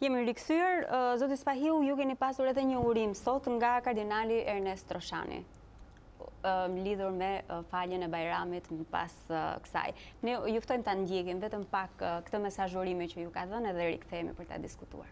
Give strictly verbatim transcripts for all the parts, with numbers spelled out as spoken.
Jemi rikthyer, zoti Spahiu, ju keni pasur edhe një urim sot nga kardinali Ernest Troshani, lidhur me faljen e Bajramit pas kësaj. Ne ju ftojmë ta ndjekim vetëm pak këtë mesazhurime që ju ka dhënë edhe rikthehemi për ta diskutuar.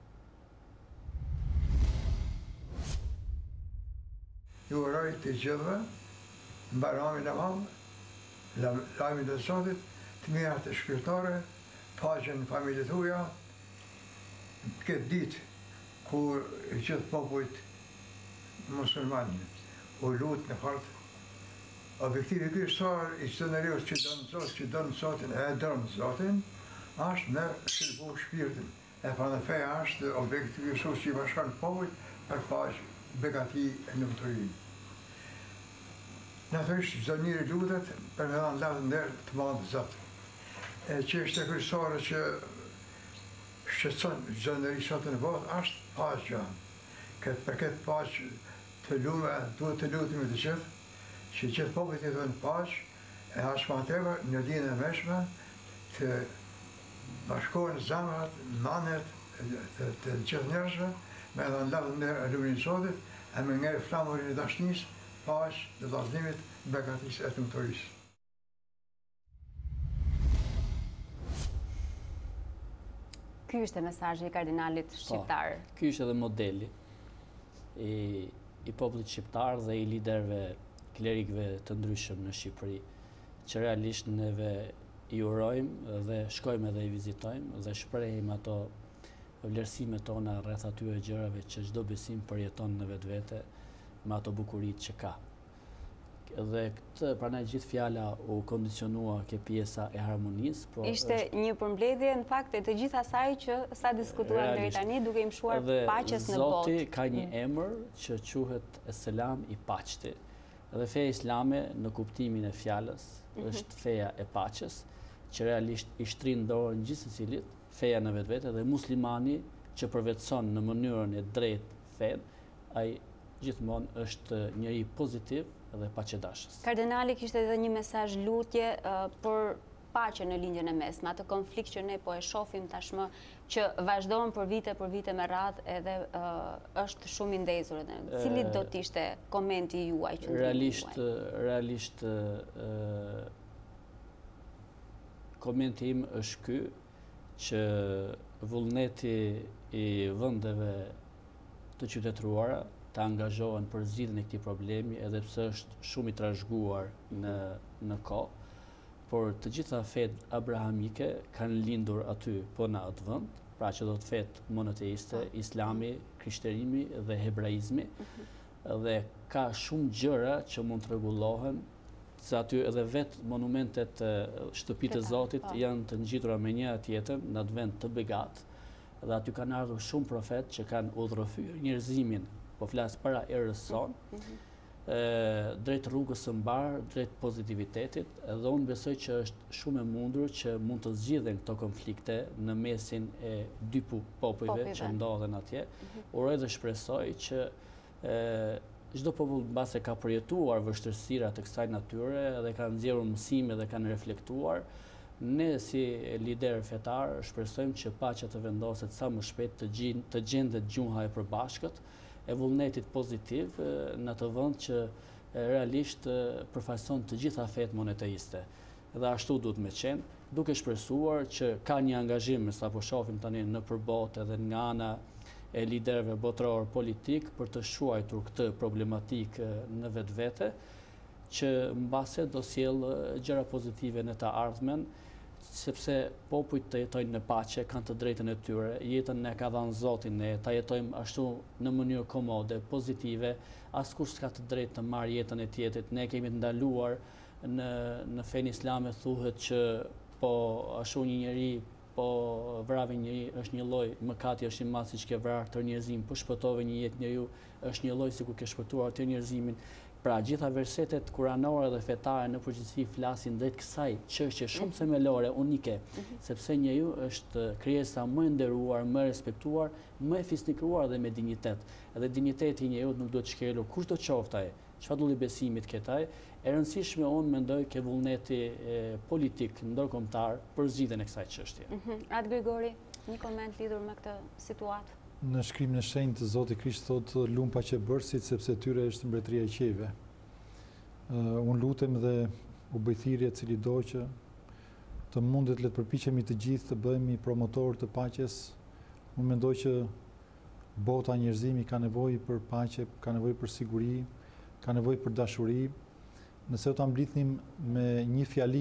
Ju uroj të gjithëve Bajramin e madh, lajmin e Zotit, të mirat e shpirtare, paqen në familjet tuaja, këtë ditë kur gjithë popujt musliman u lutë në fakt, objektivi kryesor i çdo njeriu që don Zotin, që don Zotin e don Zotin, është me shërbu shpirtin. E pra feja është objektivi kryesor që i bashkon popujt për paqe, begati e lumturinë. Natyrisht çdo njeri lutet për me dhënë lavdë nder të madh Zot. E çështja kryesore që shqetëson çdo njeri sot në botë është paqja. Këtë për këtë paqe të lume, duhet të lutemi të gjithë, që gjithë popujt të jetojnë paqe, e as më tepër në dinë e Mesme të bashkohen zemrat, manet të, të gjithë njerëzve, me dhënë lavdë nder e lumturisë e Zotit, e me ngjerë flamurin e dashurisë, paqe, të vllazërimit, begatisë e lumturisë. Ky është mesazhi i kardinalit shqiptar. Ky është edhe modeli i, i popullit shqiptar dhe i liderëve klerikëve të ndryshëm në Shqipëri, që realisht neve i urojmë dhe shkojmë edhe i vizitojmë dhe shprehim ato vlerësimet tona rreth atyre gjërave që çdo besim përjeton në vetvete me ato bukuritë që ka. Dhe këtë, prandaj gjithë fjala u kondicionua ke pjesa e harmonisë. Po ishte është... një përmbledhje në fakt e të gjithë asaj që sa diskutuar deri tani, duke i mshuar paqes në botë. Zoti ka një emër që quhet Selam i paqti. Dhe feja islame në kuptimin e fjalës mm-hmm. është feja e paqes, që realisht i shtrin dorën gjithë secilit, feja në vetvete, dhe muslimani që përvetëson në mënyrën e drejtë fen, ai gjithmonë është njëri pozitiv dhe paqedashës. Kardinali kishte edhe një mesazh lutje uh, për paqe në lindjen e mesme, atë konflikt që ne po e shohim tashmë që vazhdon për vite për vite me radhë edhe uh, është shumë i ndezur. Cili do të ishte komenti juaj që realisht juaj? Realisht uh, komenti im është ky, që vullneti i vendeve të qytetëruara të angazhohen për zgjidhjen e këtij problemi, edhe pse është shumë i trashëguar në në kohë, por të gjitha fetë abrahamike kanë lindur aty po në atë vend, pra që do të fetë monoteiste, islami, krishterimi dhe hebraizmi, dhe ka shumë gjëra që mund të rregullohen, se aty edhe vetë monumentet shtëpitë e Zotit janë të ngjitura me njëra tjetrën në atë vend të begat, dhe aty kanë ardhur shumë profetë që kanë udhërofyer njerëzimin, po flas para erës son, mm-hmm. drejt rrugës së mbar, drejt pozitivitetit, dhe unë besoj që është shumë e mundur që mund të zgjidhen këto konflikte në mesin e dy popujve që ndodhen atje. Mm-hmm. Uroj dhe shpresoj që çdo popull mbase ka përjetuar vështirësira të kësaj natyre dhe kanë nxjerrur mësime dhe kanë reflektuar, ne si lider fetar shpresojmë që paqja të vendoset sa më shpejt të, gjin, të gjendet gjuha e përbashkët e vullnetit pozitiv në të vend që realisht përfaqëson të gjitha fetë monoteiste. Dhe ashtu duhet me qenë, duke shpresuar që ka një angazhim, sa po shohim tani në përbot edhe nga ana e liderëve botëror politik për të shuajtur këtë problematik në vetvete, që mbase do sjellë gjëra pozitive në të ardhmen, sepse popujt të jetojnë në paqe, kanë të drejtën e tyre, jetën ne ka dhënë Zoti, ne ta jetojmë ashtu në mënyrë komode, pozitive, askush s'ka të drejtë të marrë jetën e tjetrit. Ne kemi të ndaluar në në fenë islame thuhet që po ashtu një njeri po vrave njëri është një lloj mëkati është i madh siç ke vrarë të njerëzim, po shpëtove një jetë njeriu është një lloj sikur ke shpëtuar të njerëzimin. Pra gjitha versetet kuranore dhe fetare në përgjithësi flasin drejt kësaj çështje shumë themelore, unike, mm-hmm. sepse njeriu është krijesa më e nderuar, më e respektuar, më e fisnikruar dhe me dinjitet. Edhe dinjiteti i njeriu nuk duhet shkelur kushdo qoftë ai. çfarëdulli besimit këtaj, e rëndësishme unë mendoj ke vullneti politik ndërkombëtar për zgjidhjen e kësaj çështje. Atë Grigori, një koment lidhur me këtë situatë. Në shkrimin e shenjtë Zoti Krisht thotë lum paqe bërësit sepse tyre është mbretëria e qiejve. Uh, unë lutem dhe u bëj thirrje cili do që të mundet le të përpiqemi të gjithë të bëhemi promotor të paqes. Unë mendoj që bota njerëzimi ka nevojë për paqe, ka nevojë për siguri, ka nevojë për dashuri. Nëse ta mblidhnim me një fjali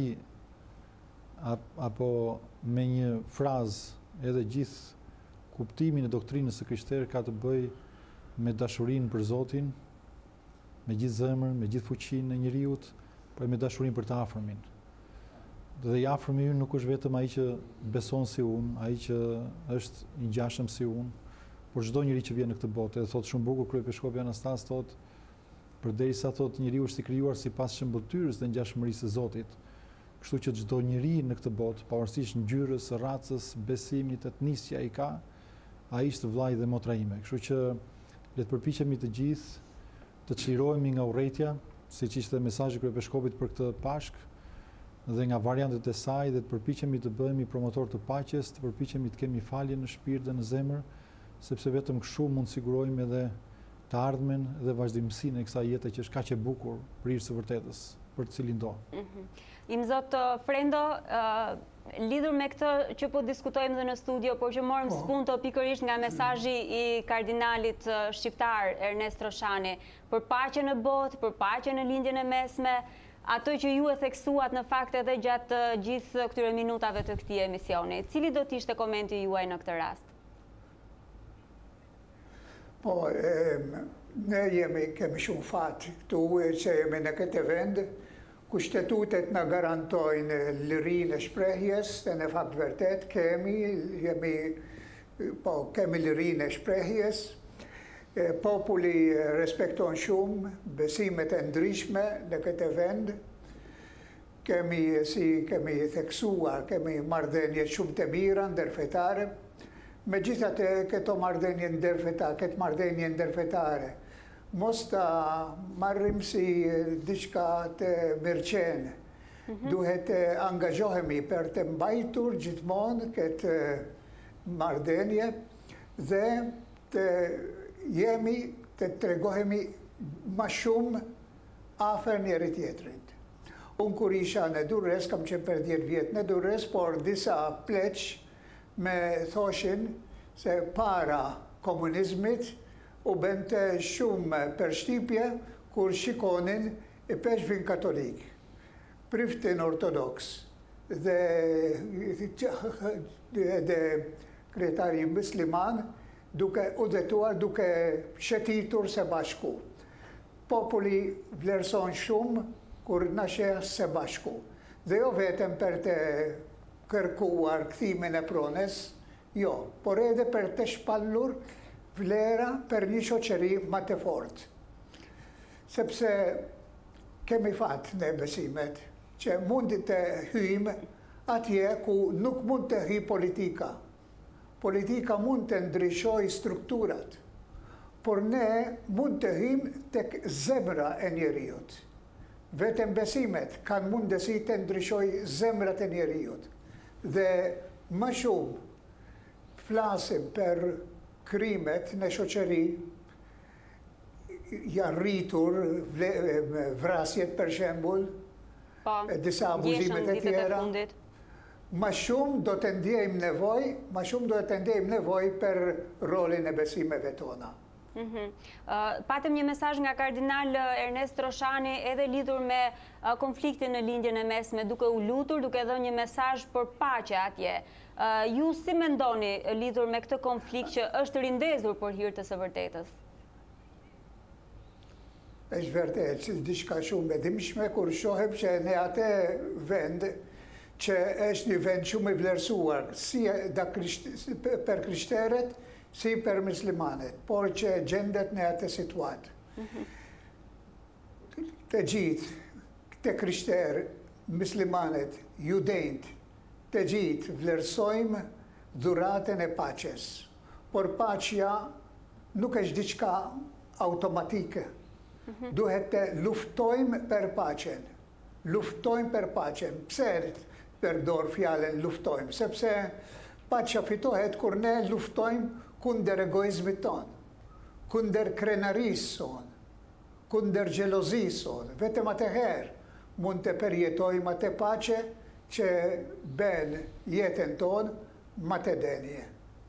apo me një frazë edhe gjithë kuptimin e doktrinës së krishterë ka të bëjë me dashurinë për Zotin, me gjithë zemrën, me gjithë fuqinë e njeriut, por me dashurinë për të afërmin. Dhe i afërmi ynë nuk është vetëm ai që beson si unë, ai që është i ngjashëm si unë, por çdo njeri që vjen në këtë botë. Edhe thotë shumë bukur kryepiskopi Anastas thotë, përderisa thotë njeriu është i krijuar sipas shëmbëtyrës dhe ngjashmërisë së Zotit. Kështu që çdo njeri në këtë botë, pavarësisht ngjyrës, racës, besimit, etnisja i ka, ai është vllai dhe motra ime. Kështu që le të përpiqemi të gjithë të çlirohemi nga urrëtia, siç ishte mesazhi kryepiskopit për këtë Pashk, dhe nga variantet e saj dhe të përpiqemi të bëhemi promotor të paqes, të përpiqemi të kemi falje në shpirt dhe në zemër, sepse vetëm kështu mund të sigurojmë edhe të ardhmen dhe vazhdimsinë e kësaj jete që është kaq e bukur, prirë së vërtetës, për të cilin do. Im zot Frendo, lidhur me këtë që po diskutojmë dhe në studio, por që morëm spunto pikërisht nga mesazhi i kardinalit shqiptar Ernest Roshani për paqen në botë, për paqen në lindjen e mesme, ato që ju e theksuat në fakt edhe gjatë gjithë këtyre minutave të këtij emisioni. Cili do të ishte komenti juaj në këtë rast? Po, ne jemi, kemi shumë fat këtu që jemi në këtë vend, ku shtetutet na garantojnë lirinë e shprehjes, dhe në fakt vërtet kemi, jemi, po, kemi lirinë e shprehjes, populli respekton shumë besimet e ndryshme në këtë vend, kemi, si kemi theksuar, kemi marrëdhënie shumë të mira ndërfetare, megjithatë këto marrëdhënie ndërfetare, këtë marrëdhënie ndërfetare, mos ta marrim si diçka të mirëqenie. Duhet të angazhohemi për të mbajtur gjithmonë këtë marrëdhënie dhe të jemi të tregohemi më shumë afër njëri tjetrit. Unë kur isha në Durrës, kam qenë për dhjetë vjet në Durrës, por disa pleq me thoshin se para komunizmit u bënte shumë përshtypje kur shikonin e peshvin katolik, priftin ortodoks dhe, dhe kretari musliman duke udhëtuar, duke shëtitur së bashku. Populli vlerëson shumë kur na sheh së bashku. Dhe jo vetëm për të kërkuar kthimin e pronës, jo, por edhe për të shpallur vlera për një shoqëri më të fortë. Sepse kemi fat në besimet që mund të hyjmë atje ku nuk mund të hyjë politika. Politika mund të ndryshojë strukturat, por ne mund të hyjmë tek zemra e njeriut. Vetëm besimet kanë mundësi të ndryshojë zemrat e njeriut. Dhe më shumë flasim për krimet në shoqëri, janë rritur vrasjet për shembull, disa abuzimet e tjera. Ma shumë do të ndjejmë nevoj, ma shumë do të ndjejmë nevoj për rolin e besimeve tona. Patëm një mesazh nga kardinal Ernest Roshani edhe lidhur me konfliktin në lindjen e mesme, duke u lutur, duke dhënë një mesazh për paqe atje. Ju si mendoni lidhur me këtë konflikt që është rindezur për hir të së vërtetës? Është vërtet, që diçka shumë e dimshme kur shohem që në atë vend që është një vend shumë i vlerësuar, si për krishterët, si për muslimanet, por që gjendet në atë situatë. Të gjithë, të krishterë, muslimanet, judejt, të gjithë vlerësojmë dhuratën e paqes. Por paqja nuk është diçka automatike. Duhet të luftojmë për paqen. Luftojmë për paqen. Pse përdor fjalën luftojmë? Sepse paqja fitohet kur ne luftojmë kundër egoizmit tonë, kundër krenarisë tonë, kundër xhelozisë tonë. Vetëm atëherë mund të përjetojmë atë paqe që bën jetën tonë më të denje.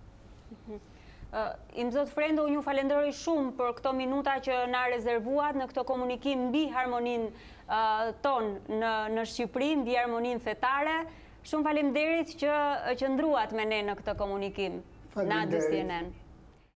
Im zot Frendo, unë ju falenderoj shumë për këto minuta që na rezervuat në këto komunikim mbi harmonin tonë në, në Shqipëri, mbi harmonin fetare. Shumë faleminderit që qëndruat me ne në këtë komunikim. Na D C N N.